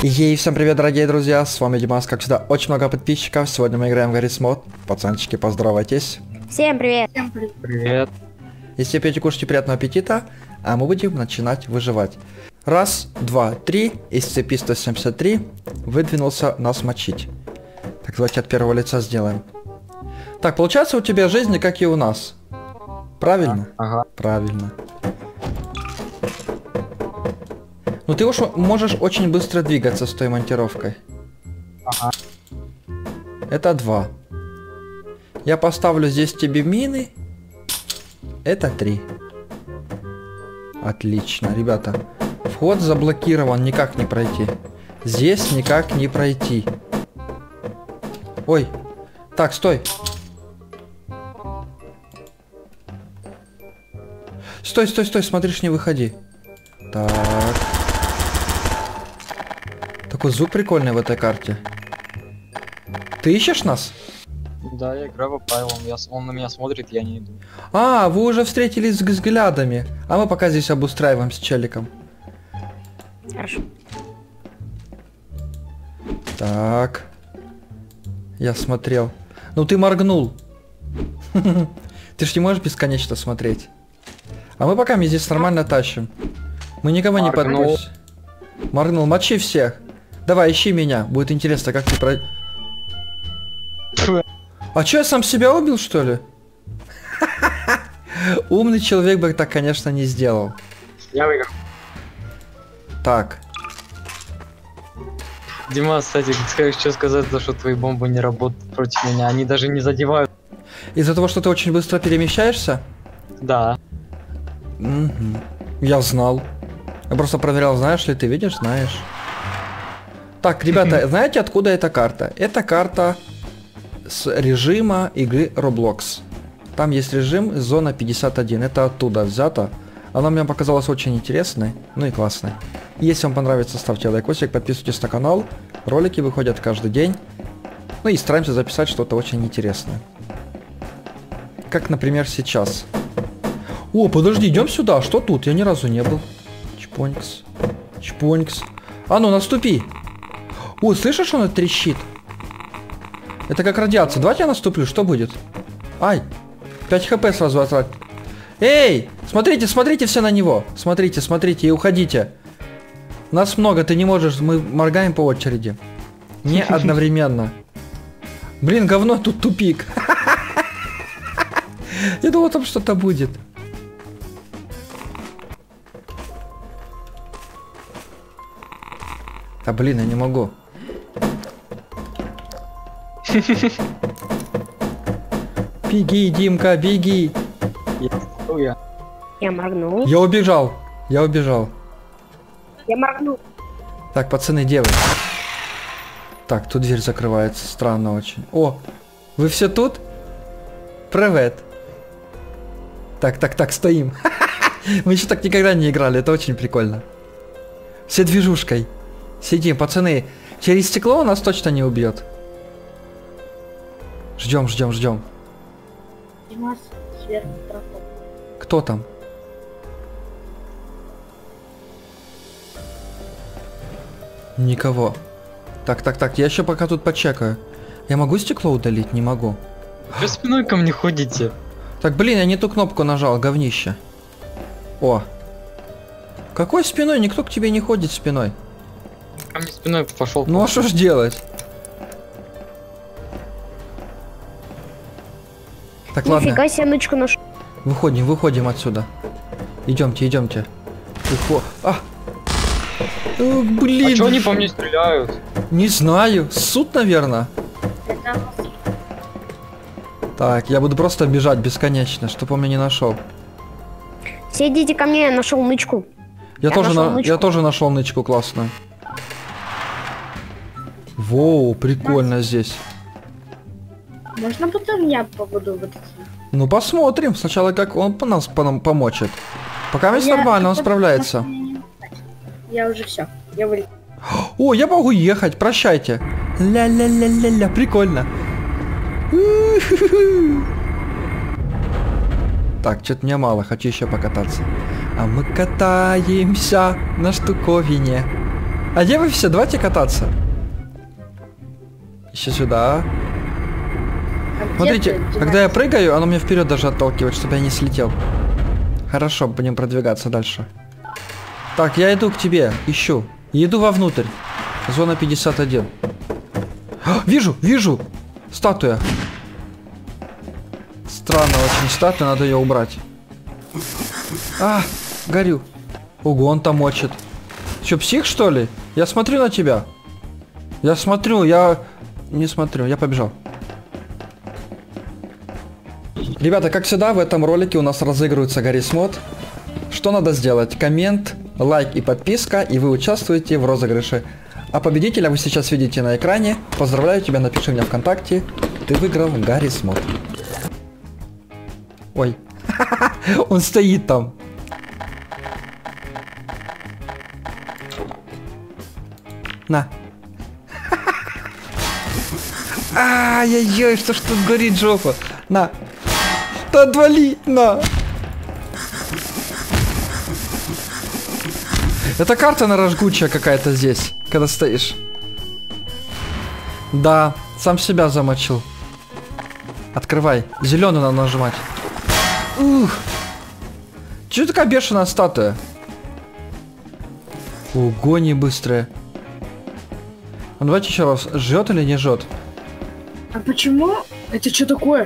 Ей, всем привет, дорогие друзья, с вами Димас, как всегда, очень много подписчиков. Сегодня мы играем в Гаррис Мод. Пацанчики, поздоровайтесь. Всем привет. Всем привет. Привет. Если пьете, кушайте, приятного аппетита, а мы будем начинать выживать. Раз, два, три, из цепи 173 выдвинулся нас мочить. Так, давайте от первого лица сделаем. Так, получается у тебя жизнь, как и у нас. Правильно? Ага. Правильно. Ну ты уж можешь очень быстро двигаться с той монтировкой. Ага. Это 2. Я поставлю здесь тебе мины. Это 3. Отлично, ребята. Вход заблокирован, никак не пройти. Здесь никак не пройти. Ой. Так, стой. Стой, стой, стой, смотришь, не выходи. Так. Такой звук прикольный в этой карте. Ты ищешь нас? Да, я играю по правилам. Он на меня смотрит, я не иду. А, вы уже встретились с взглядами. А мы пока здесь обустраиваем с челиком. Хорошо. Так. Я смотрел. Ну ты моргнул. Ты ж не можешь бесконечно смотреть. А мы пока здесь нормально тащим. Мы никого не подпустим. Моргнул, мочи всех. Давай, ищи меня. Будет интересно, как ты про... А чё, я сам себя убил, что ли? Умный человек бы так, конечно, не сделал. Я выиграл. Так. Дима, кстати, скажешь, что сказать, за что твои бомбы не работают против меня? Они даже не задевают. Из-за того, что ты очень быстро перемещаешься? Да. Угу. Я знал. Я просто проверял, знаешь ли ты, видишь, знаешь. Так, ребята, знаете, откуда эта карта? Это карта с режима игры Roblox. Там есть режим зона 51. Это оттуда взято. Она мне показалась очень интересной, ну и классной. Если вам понравится, ставьте лайкосик, подписывайтесь на канал. Ролики выходят каждый день. Ну и стараемся записать что-то очень интересное. Как, например, сейчас. О, подожди, идем сюда. Что тут? Я ни разу не был. Чпонькс. Чпонькс. А ну, наступи. О, слышишь, он трещит? Это как радиация. Давайте я наступлю, что будет? Ай. 5 хп сразу отрать. Эй! Смотрите, смотрите все на него. Смотрите, смотрите и уходите. Нас много, ты не можешь. Мы моргаем по очереди. Не одновременно. Блин, говно, тут тупик. Я думал, там что-то будет. Да блин, я не могу. Беги, Димка, беги. Я моргнул. Я убежал. Я убежал. Я моргнул. Так, пацаны, где вы? Так, тут дверь закрывается. Странно очень. О, вы все тут? Привет. Так, так, так, стоим. Мы еще так никогда не играли, это очень прикольно. Все движушкой. Сидим, пацаны. Через стекло он нас точно не убьет. Ждем, ждем, ждем. Димас, сверху проход. Кто там? Никого. Так, так, так, я еще пока тут почекаю. Я могу стекло удалить? Не могу. Вы спиной ко мне ходите. Так, блин, я не ту кнопку нажал, говнище. О. Какой спиной? Никто к тебе не ходит спиной. Ко мне спиной пошел. Ну а что ж делать? Так, ладно. Нифига себе, нычку нашел. Выходим, выходим отсюда. Идемте, идемте. А! Блин. А чё они по мне стреляют? Не знаю. Суд, наверное. Так, я буду просто бежать бесконечно, чтобы он меня не нашел. Все идите ко мне, я нашел нычку. Я нашел тоже нашел нычку классную. Воу, прикольно здесь. Можно потом я побуду вот такие? Ну посмотрим. Сначала как он по нас помочит. Пока ведь нормально, он справляется. Я уже все. Я вылез. О, я могу ехать, прощайте. Ля-ля-ля-ля-ля, прикольно. Так, что-то мне мало, хочу еще покататься. А мы катаемся на штуковине. А где вы все? Давайте кататься. Еще сюда. А Смотрите, где ты, когда я прыгаю, оно меня вперед даже отталкивает, чтобы я не слетел. Хорошо, будем продвигаться дальше. Так, я иду к тебе, ищу. Иду вовнутрь. Зона 51. Вижу, вижу! Статуя. Странно очень статуя, надо ее убрать. Горю. Ого, он там мочит. Че, псих, что ли? Я смотрю на тебя. Я смотрю, я... Не смотрю, я побежал. Ребята, как всегда, в этом ролике у нас разыгрывается Гаррис Мод. Что надо сделать? Коммент, лайк и подписка, и вы участвуете в розыгрыше. А победителя вы сейчас видите на экране. Поздравляю тебя, напиши мне ВКонтакте. Ты выиграл Гаррис Мод. Ой. Он стоит там. На. Ай-яй-яй, что ж тут горит жопа. На. Да отвали, на. Это карта, наверное, жгучая какая-то здесь, когда стоишь. Да, сам себя замочил. Открывай. Зеленую надо нажимать. Ух. Чё такая бешеная статуя? Ого, не быстрая. Ну давайте еще раз. Жжет или не жжет? А почему? Это что такое?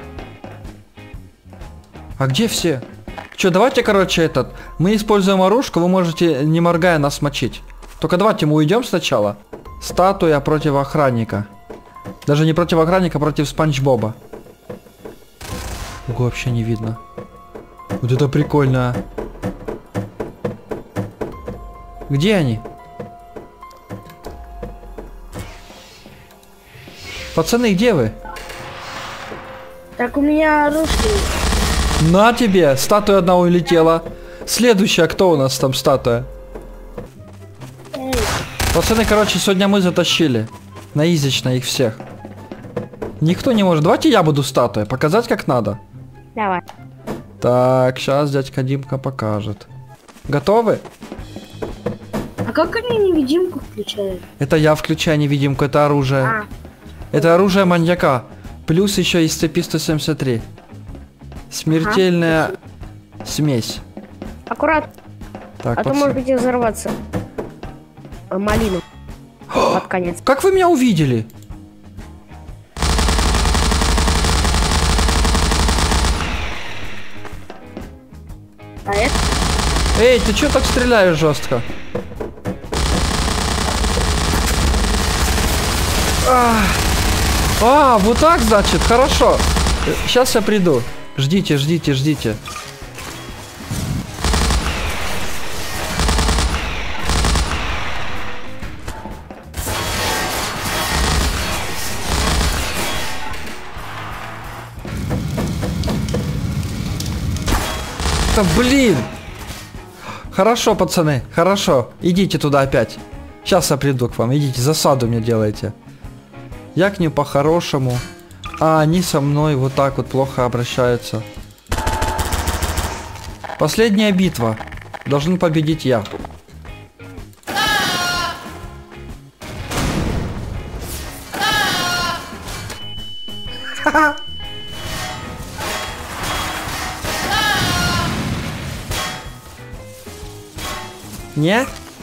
А где все? Че, давайте, короче, этот. Мы используем оружку, вы можете, не моргая, нас мочить. Только давайте мы уйдем сначала. Статуя против охранника. Даже не против охранника, а против Спанч Боба. Ого, вообще не видно. Вот это прикольно. Где они? Пацаны, где вы? Так у меня оружие. На тебе! Статуя одна улетела. Следующая, кто у нас там статуя? Эй, Пацаны, короче, сегодня мы затащили. Наизично их всех. Никто не может. Давайте я буду статуей. Показать как надо. Давай. Так, сейчас дядька Димка покажет. Готовы? а как они невидимку включают? Это я включаю невидимку, это оружие. А, Это оружие маньяка. Плюс еще из цепи 173. Смертельная смесь. Аккуратно, Так, а то пацаны. может быть и взорваться. Малину. Под конец. Как вы меня увидели? а это? Эй, ты что так стреляешь жестко? Вот так, значит, хорошо. Сейчас я приду. Ждите, ждите, ждите. Да блин! Хорошо, пацаны, хорошо. Идите туда опять. Сейчас я приду к вам. Идите, засаду мне делайте. Я к ним по-хорошему. А они со мной вот так вот плохо обращаются. Последняя битва. Должен победить я. Не?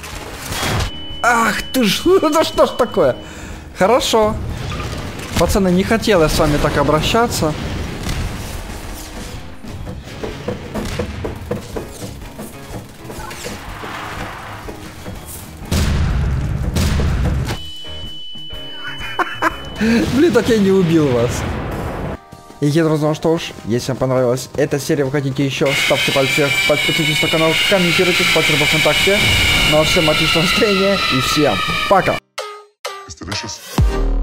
Ах ты ж, да что ж такое? Хорошо. Пацаны, не хотел я с вами так обращаться. Блин, так я не убил вас. И друзья, что ж, если вам понравилась эта серия, вы хотите еще, ставьте пальцы вверх, подписывайтесь на канал, комментируйте, спасибо ВКонтакте. Ну а всем отличного настроения и всем пока. It's delicious.